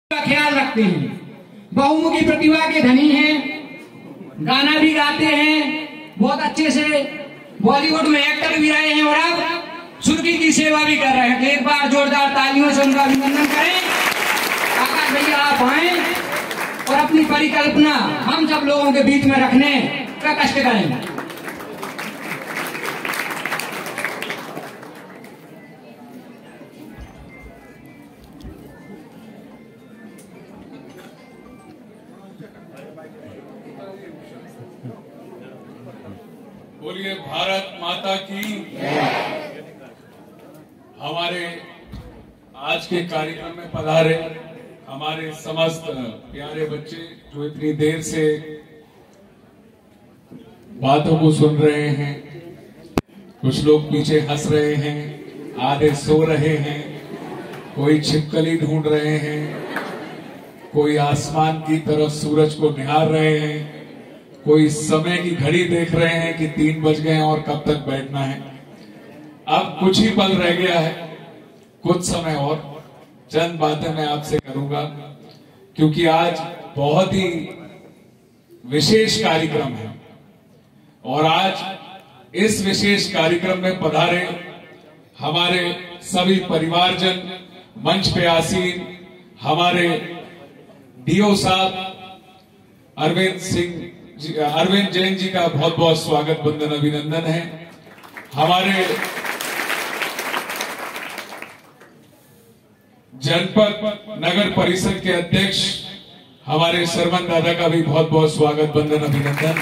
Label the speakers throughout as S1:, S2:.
S1: का ख्याल रखते हैं, बहुमुखी प्रतिभा के धनी हैं, गाना भी गाते हैं, बहुत अच्छे से बॉलीवुड में एक्टर भी रहे हैं और अब सुर्खी की सेवा भी कर रहे हैं। तो एक बार जोरदार तालियों से उनका अभिनंदन करें। आकाश भैया आप आए और अपनी परिकल्पना हम सब लोगों के बीच में रखने का कष्ट करें।
S2: बोलिए भारत माता की। हमारे आज के कार्यक्रम में पधारे हमारे समस्त प्यारे बच्चे जो इतनी देर से बातों को सुन रहे हैं, कुछ लोग पीछे हंस रहे हैं, आधे सो रहे हैं, कोई छिपकली ढूंढ रहे हैं, कोई आसमान की तरफ सूरज को निहार रहे हैं, कोई समय की घड़ी देख रहे हैं कि 3 बज गए और कब तक बैठना है। अब कुछ ही पल रह गया है, कुछ समय और चंद बातें मैं आपसे करूंगा, क्योंकि आज बहुत ही विशेष कार्यक्रम है और आज इस विशेष कार्यक्रम में पधारे हमारे सभी परिवारजन, मंच पे आसीन हमारे डीओ साहब अरविंद जैन जी का बहुत बहुत स्वागत वंदन अभिनंदन है। हमारे जनपद नगर परिषद के अध्यक्ष हमारे सरवन दादा का भी बहुत बहुत स्वागत वंदन अभिनंदन।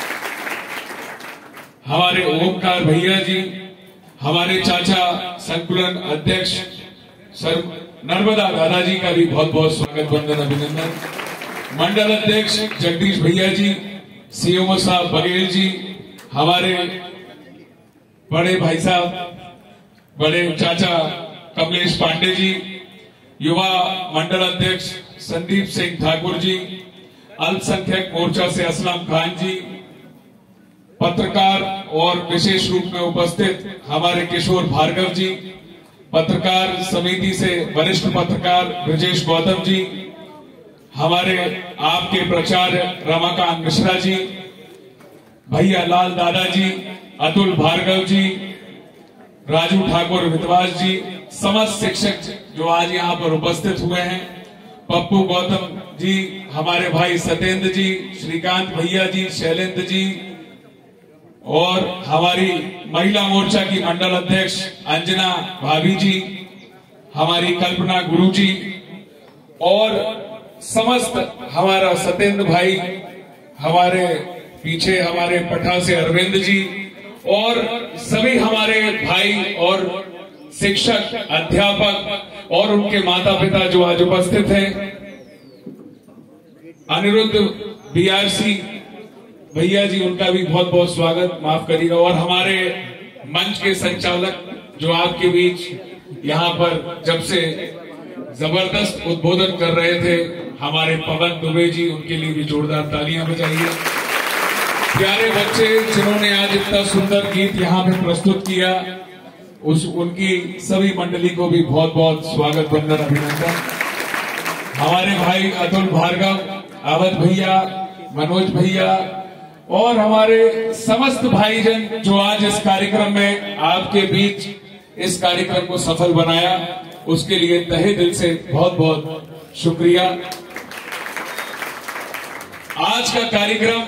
S2: हमारे ओमकार भैया जी, हमारे चाचा संकुलन अध्यक्ष सर नर्मदा दादा जी का भी बहुत बहुत स्वागत वंदन अभिनंदन। मंडल अध्यक्ष जगदीश भैया जी, सीएमओ साहब बघेल जी, हमारे बड़े भाई साहब, बड़े चाचा कमलेश पांडे जी, युवा मंडल अध्यक्ष संदीप सिंह ठाकुर जी, अल्पसंख्यक मोर्चा से असलम खान जी, पत्रकार और विशेष रूप में उपस्थित हमारे किशोर भार्गव जी, पत्रकार समिति से वरिष्ठ पत्रकार ब्रजेश गौतम जी, हमारे आपके प्राचार्य रमाकांत मिश्रा जी, भैया लाल दादा जी, अतुल भार्गव जी, राजू ठाकुर विद्वास जी, समस्त शिक्षक जो आज यहाँ पर उपस्थित हुए हैं, पप्पू गौतम जी, हमारे भाई सत्येंद्र जी, श्रीकांत भैया जी, शैलेंद्र जी और हमारी महिला मोर्चा की मंडल अध्यक्ष अंजना भाभी जी, हमारी कल्पना गुरु जी और समस्त हमारा सत्येंद्र भाई, हमारे पीछे हमारे पठा से अरविंद जी और सभी हमारे भाई और शिक्षक, अध्यापक और उनके माता पिता जो आज उपस्थित हैं, अनिरुद्ध बीआरसी भैया जी, उनका भी बहुत बहुत स्वागत, माफ करिएगा। और हमारे मंच के संचालक जो आपके बीच यहाँ पर जब से जबरदस्त उद्बोधन कर रहे थे, हमारे पवन दुबे जी, उनके लिए भी जोरदार तालियां बजाइए। प्यारे बच्चे जिन्होंने आज इतना सुंदर गीत यहाँ पे प्रस्तुत किया, उनकी सभी मंडली को भी बहुत बहुत स्वागत वंदन अभिनंदन। हमारे भाई अतुल भार्गव, अवध भैया, मनोज भैया और हमारे समस्त भाईजन जो आज इस कार्यक्रम में आपके बीच इस कार्यक्रम को सफल बनाया, उसके लिए तहे दिल से बहुत बहुत शुक्रिया। आज का कार्यक्रम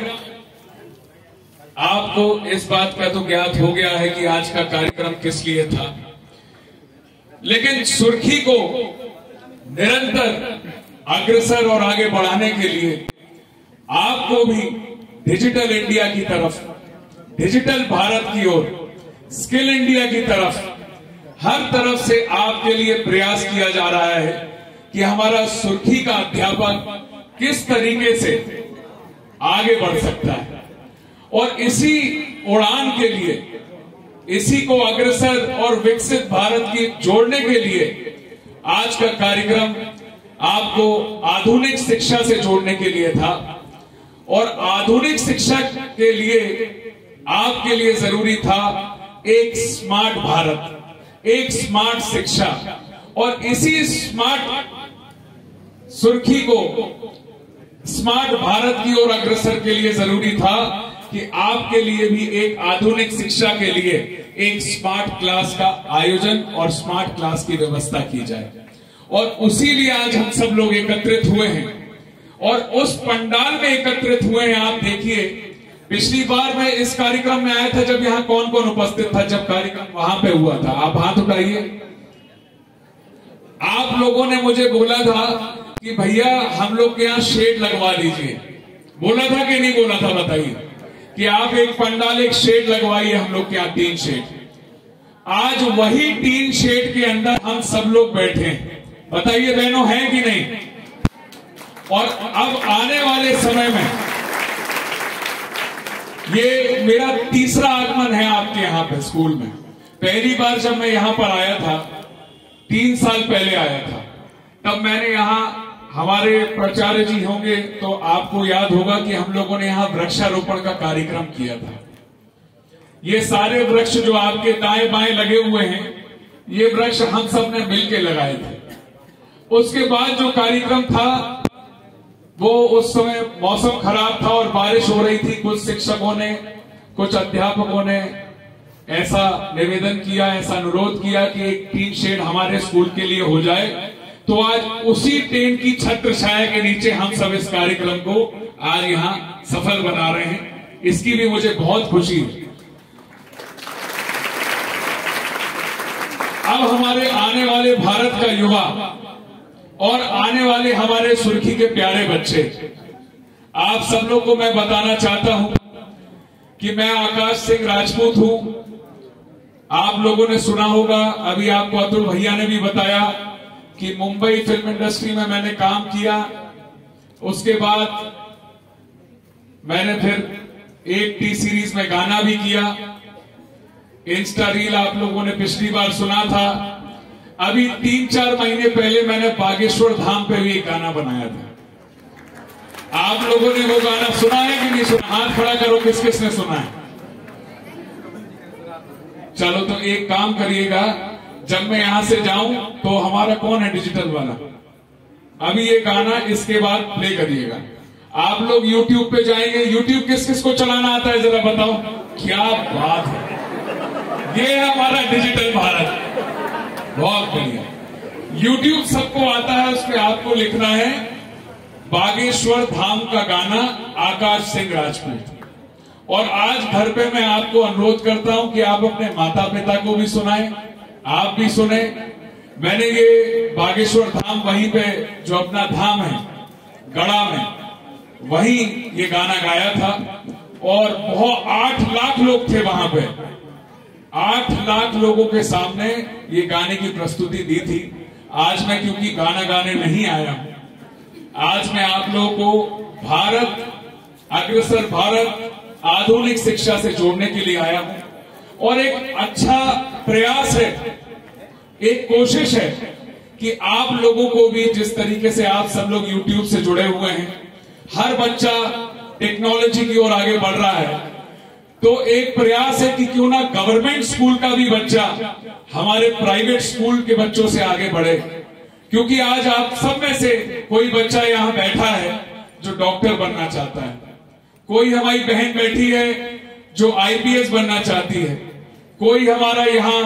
S2: आपको इस बात का तो ज्ञात हो गया है कि आज का कार्यक्रम किस लिए था, लेकिन सुर्खी को निरंतर अग्रसर और आगे बढ़ाने के लिए आपको भी डिजिटल इंडिया की तरफ, डिजिटल भारत की ओर, स्किल इंडिया की तरफ हर तरफ से आपके लिए प्रयास किया जा रहा है कि हमारा सुर्खी का अध्यापक किस तरीके से आगे बढ़ सकता है। और इसी उड़ान के लिए, इसी को अग्रसर और विकसित भारत की जोड़ने के लिए आज का कार्यक्रम आपको आधुनिक शिक्षा से जोड़ने के लिए था। और आधुनिक शिक्षा के लिए आपके लिए जरूरी था एक स्मार्ट भारत, एक स्मार्ट शिक्षा। और इसी स्मार्ट सुर्खी को स्मार्ट भारत की ओर अग्रसर के लिए जरूरी था कि आपके लिए भी एक आधुनिक शिक्षा के लिए एक स्मार्ट क्लास का आयोजन और स्मार्ट क्लास की व्यवस्था की जाए। और उसी लिए आज हम सब लोग एकत्रित हुए हैं और उस पंडाल में एकत्रित हुए हैं। आप देखिए, पिछली बार मैं इस कार्यक्रम में आया था जब यहां कौन कौन उपस्थित था जब कार्यक्रम वहां पे हुआ था? आप हाथ उठाइए। आप लोगों ने मुझे बोला था कि भैया हम लोग के यहां शेड लगवा लीजिए। बोला था कि नहीं बोला था? बताइए कि आप एक पंडाल एक शेड लगवाइए हम लोग के यहां, 3 शेड। आज वही 3 शेड के अंदर हम सब लोग बैठे हैं। बताइए बहनों, हैं कि नहीं? और अब आने वाले समय में ये मेरा तीसरा आगमन है आपके यहां पे स्कूल में। पहली बार जब मैं यहां पर आया था 3 साल पहले आया था, तब मैंने यहां, हमारे प्राचार्य जी होंगे तो आपको याद होगा कि हम लोगों ने यहां वृक्षारोपण का कार्यक्रम किया था। ये सारे वृक्ष जो आपके दाएं बाएं लगे हुए हैं, ये वृक्ष हम सब ने मिलकर लगाए थे। उसके बाद जो कार्यक्रम था वो उस समय मौसम खराब था और बारिश हो रही थी। कुछ शिक्षकों ने, कुछ अध्यापकों ने ऐसा निवेदन किया, ऐसा अनुरोध किया कि एक टीन शेड हमारे स्कूल के लिए हो जाए। तो आज उसी टेन की छत्र छाया के नीचे हम सब इस कार्यक्रम को आज यहां सफल बना रहे हैं। इसकी भी मुझे बहुत खुशी है। अब हमारे आने वाले भारत का युवा और आने वाले हमारे सुर्खी के प्यारे बच्चे, आप सब लोग को मैं बताना चाहता हूं कि मैं आकाश सिंह राजपूत हूं। आप लोगों ने सुना होगा, अभी आपको अतुल भैया ने भी बताया कि मुंबई फिल्म इंडस्ट्री में मैंने काम किया। उसके बाद मैंने फिर एक टी सीरीज में गाना भी किया। इंस्टा रील आप लोगों ने पिछली बार सुना था। अभी 3-4 महीने पहले मैंने बागेश्वर धाम पे भी एक गाना बनाया था। आप लोगों ने वो गाना सुना है कि नहीं सुना? हाथ खड़ा करो, किस किस ने सुना है? चलो तो एक काम करिएगा, जब मैं यहां से जाऊं तो हमारा कौन है डिजिटल वाला, अभी ये गाना इसके बाद प्ले करिएगा। आप लोग YouTube पे जाएंगे। YouTube किस किस को चलाना आता है जरा बताओ? क्या बात है, ये है हमारा डिजिटल भारत। बहुत बढ़िया। YouTube सबको आता है, उस पर आपको लिखना है बागेश्वर धाम का गाना आकाश सिंह राजपूत। और आज घर पे मैं आपको अनुरोध करता हूं कि आप अपने माता पिता को भी सुनाएं, आप भी सुने। मैंने ये बागेश्वर धाम वहीं पे जो अपना धाम है गढ़ा में, वहीं ये गाना गाया था और बहुत 8 लाख लोग थे वहां पे। 8 लाख लोगों के सामने ये गाने की प्रस्तुति दी थी। आज मैं क्योंकि गाना गाने नहीं आया हूं, आज मैं आप लोगों को भारत, अग्रसर भारत, आधुनिक शिक्षा से जोड़ने के लिए आया हूं। और एक अच्छा प्रयास है, एक कोशिश है कि आप लोगों को भी, जिस तरीके से आप सब लोग YouTube से जुड़े हुए हैं, हर बच्चा टेक्नोलॉजी की ओर आगे बढ़ रहा है, तो एक प्रयास है कि क्यों ना गवर्नमेंट स्कूल का भी बच्चा हमारे प्राइवेट स्कूल के बच्चों से आगे बढ़े। क्योंकि आज आप सब में से कोई बच्चा यहां बैठा है जो डॉक्टर बनना चाहता है, कोई हमारी बहन बैठी है जो IPS बनना चाहती है, कोई हमारा यहां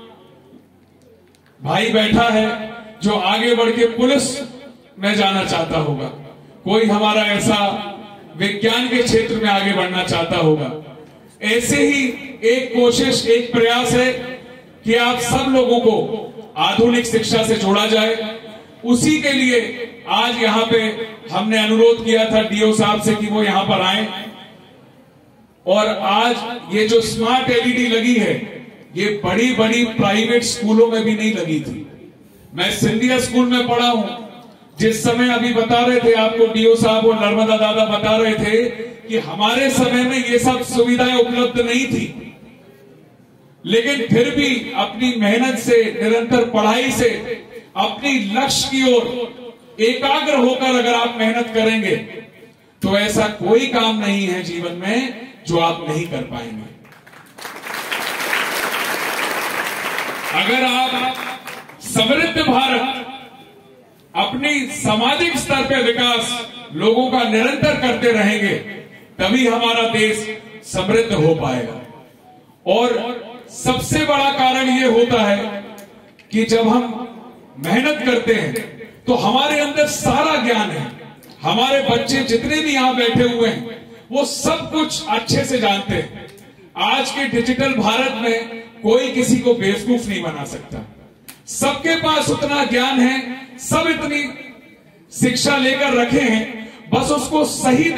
S2: भाई बैठा है जो आगे बढ़ के पुलिस में जाना चाहता होगा, कोई हमारा ऐसा विज्ञान के क्षेत्र में आगे बढ़ना चाहता होगा। ऐसे ही एक कोशिश, एक प्रयास है कि आप सब लोगों को आधुनिक शिक्षा से जोड़ा जाए। उसी के लिए आज यहां पे हमने अनुरोध किया था DO साहब से कि वो यहां पर आए। और आज ये जो स्मार्ट LED लगी है, ये बड़ी बड़ी प्राइवेट स्कूलों में भी नहीं लगी थी। मैं सिंधिया स्कूल में पढ़ा हूं, जिस समय अभी बता रहे थे आपको DO साहब और नर्मदा दादा बता रहे थे कि हमारे समय में ये सब सुविधाएं उपलब्ध नहीं थी, लेकिन फिर भी अपनी मेहनत से, निरंतर पढ़ाई से, अपनी लक्ष्य की ओर एकाग्र होकर अगर आप मेहनत करेंगे तो ऐसा कोई काम नहीं है जीवन में जो आप नहीं कर पाएंगे। अगर आप समृद्ध भारत, अपनी सामाजिक स्तर पर विकास लोगों का निरंतर करते रहेंगे, तभी हमारा देश समृद्ध हो पाएगा। और सबसे बड़ा कारण यह होता है कि जब हम मेहनत करते हैं तो हमारे अंदर सारा ज्ञान है। हमारे बच्चे जितने भी यहां बैठे हुए हैं वो सब कुछ अच्छे से जानते हैं। आज के डिजिटल भारत में कोई किसी को बेवकूफ नहीं बना सकता। सबके पास उतना ज्ञान है, सब इतनी शिक्षा लेकर रखे हैं, बस उसको सही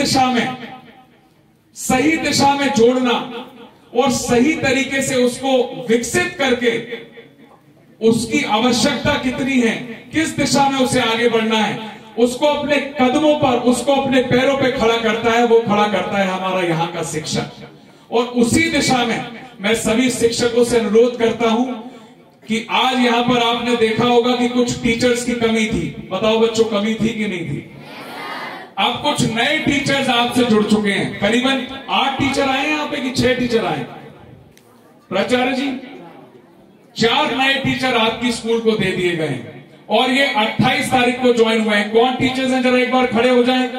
S2: दिशा में जोड़ना और सही तरीके से उसको विकसित करके उसकी आवश्यकता कितनी है, किस दिशा में उसे आगे बढ़ना है, उसको अपने कदमों पर, उसको अपने पैरों पे खड़ा करता है, वो खड़ा करता है हमारा यहाँ का शिक्षक। और उसी दिशा में मैं सभी शिक्षकों से अनुरोध करता हूं कि आज यहां पर आपने देखा होगा कि कुछ टीचर्स की कमी थी। बताओ बच्चों, कमी थी कि नहीं थी? अब कुछ नए टीचर्स आपसे जुड़ चुके हैं। करीबन 8 टीचर आए यहाँ पे कि 6 टीचर आए? प्राचार्य जी, 4 नए टीचर आपकी स्कूल को दे दिए गए हैं और ये 28 तारीख को ज्वाइन हुए हैं। कौन टीचर्स हैं, जरा एक बार खड़े हो जाएं।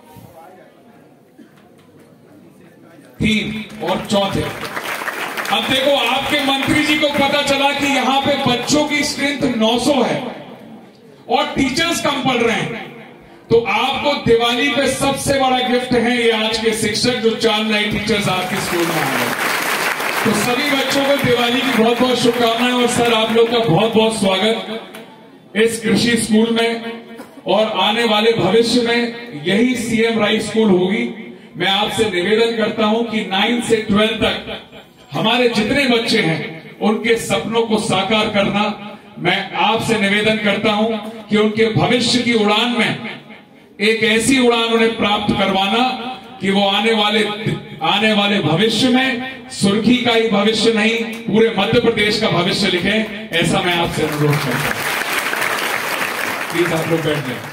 S2: 3 और चौथे। अब देखो, आपके मंत्री जी को पता चला कि यहां पे बच्चों की स्ट्रेंथ 900 है और टीचर्स कम पड़ रहे हैं, तो आपको दिवाली पे सबसे बड़ा गिफ्ट है ये आज के शिक्षक, जो 4 नए टीचर्स आपके स्कूल में आ गए। तो सभी बच्चों को दिवाली की बहुत बहुत शुभकामनाएं और सर आप लोग का बहुत बहुत स्वागत इस कृषि स्कूल में। और आने वाले भविष्य में यही सीएम राइस स्कूल होगी। मैं आपसे निवेदन करता हूं कि 9 से 12 तक हमारे जितने बच्चे हैं उनके सपनों को साकार करना, मैं आपसे निवेदन करता हूं कि उनके भविष्य की उड़ान में एक ऐसी उड़ान उन्हें प्राप्त करवाना कि वो आने वाले भविष्य में सुर्खी का ही भविष्य नहीं, पूरे मध्य प्रदेश का भविष्य लिखे। ऐसा मैं आपसे अनुरोध करता हूं। प्लीज आप लोग बैठ जाएं।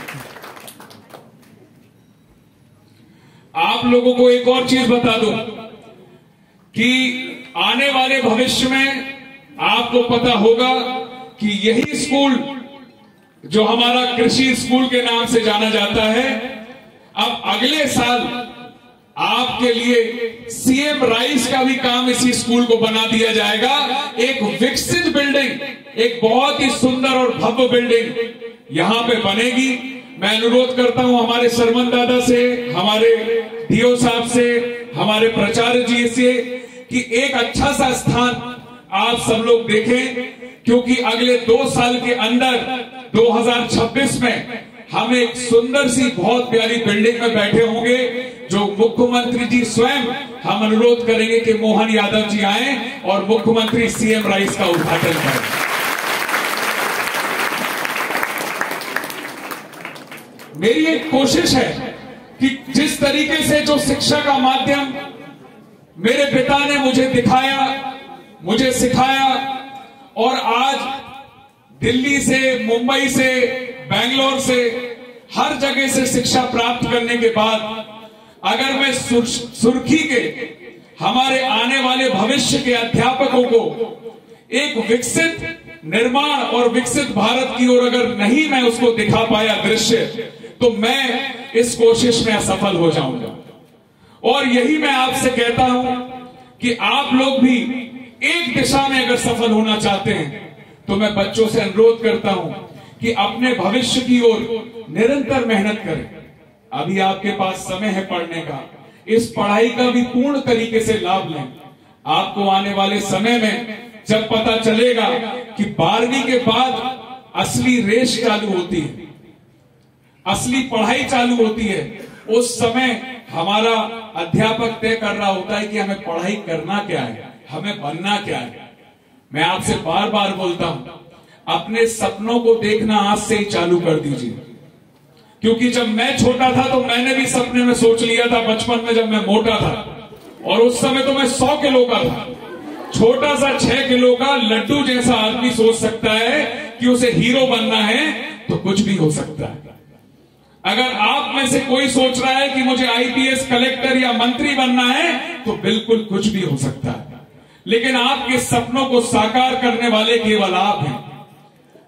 S2: आप लोगों को एक और चीज बता दूं कि आने वाले भविष्य में आपको पता होगा कि यही स्कूल जो हमारा कृषि स्कूल के नाम से जाना जाता है, अब अगले साल आपके लिए सीएम राइस का भी काम इसी स्कूल को बना दिया जाएगा। एक विकसित बिल्डिंग, एक बहुत ही सुंदर और भव्य बिल्डिंग यहां पे बनेगी। मैं अनुरोध करता हूं हमारे सरमन दादा से, हमारे डीओ साहब से, हमारे प्राचार्य जी से कि एक अच्छा सा स्थान आप सब लोग देखें, क्योंकि अगले 2 साल के अंदर 2026 में हम एक सुंदर सी बहुत प्यारी बिल्डिंग में बैठे होंगे, जो मुख्यमंत्री जी स्वयं हम अनुरोध करेंगे कि मोहन यादव जी आए और मुख्यमंत्री सीएम राइस का उद्घाटन करें। मेरी एक कोशिश है कि जिस तरीके से जो शिक्षा का माध्यम मेरे पिता ने मुझे दिखाया, मुझे सिखाया, और आज दिल्ली से, मुंबई से, बेंगलोर से, हर जगह से शिक्षा प्राप्त करने के बाद अगर मैं सुर्खी के हमारे आने वाले भविष्य के अध्यापकों को एक विकसित निर्माण और विकसित भारत की ओर अगर नहीं मैं उसको दिखा पाया दृश्य, तो मैं इस कोशिश में असफल हो जाऊंगा। और यही मैं आपसे कहता हूं कि आप लोग भी एक दिशा में अगर सफल होना चाहते हैं, तो मैं बच्चों से अनुरोध करता हूं कि अपने भविष्य की ओर निरंतर मेहनत करें। अभी आपके पास समय है पढ़ने का, इस पढ़ाई का भी पूर्ण तरीके से लाभ लें। आपको आने वाले समय में जब पता चलेगा कि 12वीं के बाद असली रेस चालू होती है, असली पढ़ाई चालू होती है, उस समय हमारा अध्यापक तय कर रहा होता है कि हमें पढ़ाई करना क्या है, हमें बनना क्या है। मैं आपसे बार बार बोलता हूं, अपने सपनों को देखना आज से ही चालू कर दीजिए, क्योंकि जब मैं छोटा था तो मैंने भी सपने में सोच लिया था बचपन में, जब मैं मोटा था, और उस समय तो मैं 100 किलो का था। छोटा सा 6 किलो का लड्डू जैसा आदमी सोच सकता है कि उसे हीरो बनना है तो कुछ भी हो सकता है। अगर आप में से कोई सोच रहा है कि मुझे आईपीएस, कलेक्टर या मंत्री बनना है, तो बिल्कुल कुछ भी हो सकता है। लेकिन आपके सपनों को साकार करने वाले केवल आप हैं।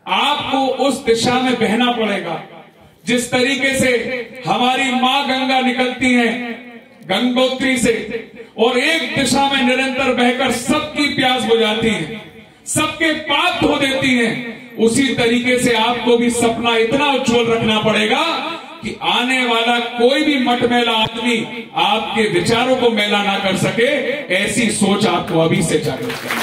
S2: आपको उस दिशा में बहना पड़ेगा जिस तरीके से हमारी मां गंगा निकलती है गंगोत्री से और एक दिशा में निरंतर बहकर सबकी प्यास बुझाती है, सबके पाप धो देती हैं। उसी तरीके से आपको भी सपना इतना उज्जवल रखना पड़ेगा कि आने वाला कोई भी मटमैला आदमी आपके विचारों को मैला ना कर सके। ऐसी सोच आपको अभी से जागृत करनी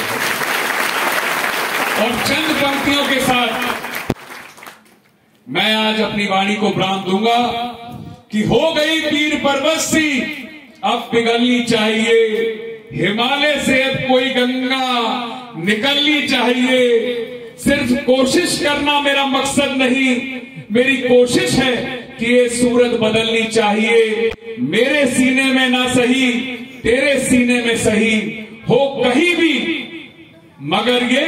S2: है। और चंद पंक्तियों के साथ मैं आज अपनी वाणी को विराम दूंगा कि हो गई पीर पर्वत सी अब पिघलनी चाहिए, हिमालय से अब कोई गंगा निकलनी चाहिए। सिर्फ कोशिश करना मेरा मकसद नहीं, मेरी कोशिश है कि ये सूरत बदलनी चाहिए। मेरे सीने में ना सही तेरे सीने में सही हो कहीं भी, मगर ये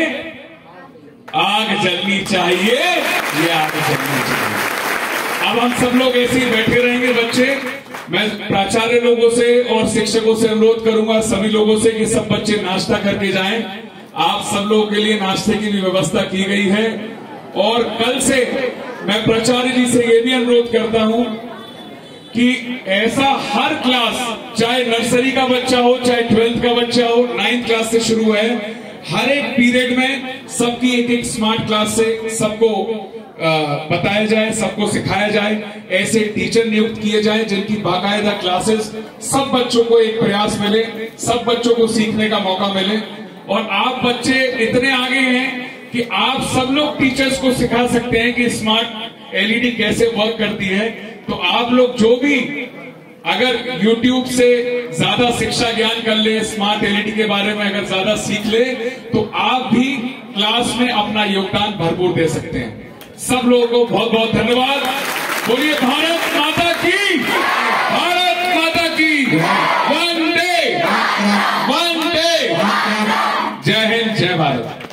S2: आग जलनी चाहिए, ये आग जलनी चाहिए। अब हम सब लोग ऐसे ही बैठे रहेंगे बच्चे। मैं प्राचार्य लोगों से और शिक्षकों से अनुरोध करूंगा सभी लोगों से कि सब बच्चे नाश्ता करके जाएं। आप सब लोगों के लिए नाश्ते की भी व्यवस्था की गई है। और कल से मैं प्राचार्य जी से ये भी अनुरोध करता हूं कि ऐसा हर क्लास, चाहे नर्सरी का बच्चा हो चाहे 12th का बच्चा हो, 9th क्लास से शुरू है, हर एक पीरियड में सबकी एक एक स्मार्ट क्लास से सबको बताया जाए, सबको सिखाया जाए। ऐसे टीचर नियुक्त किए जाए जिनकी बाकायदा क्लासेस, सब बच्चों को एक प्रयास मिले, सब बच्चों को सीखने का मौका मिले। और आप बच्चे इतने आगे हैं कि आप सब लोग टीचर्स को सिखा सकते हैं कि स्मार्ट एलईडी कैसे वर्क करती है। तो आप लोग जो भी अगर YouTube से ज्यादा शिक्षा ज्ञान कर ले, स्मार्ट एलईडी के बारे में अगर ज्यादा सीख ले, तो आप भी क्लास में अपना योगदान भरपूर दे सकते हैं। सब लोगों को बहुत बहुत धन्यवाद। बोलिए भारत माता की, भारत माता की, वंदे, वंदे। जय हिंद, जय भारत।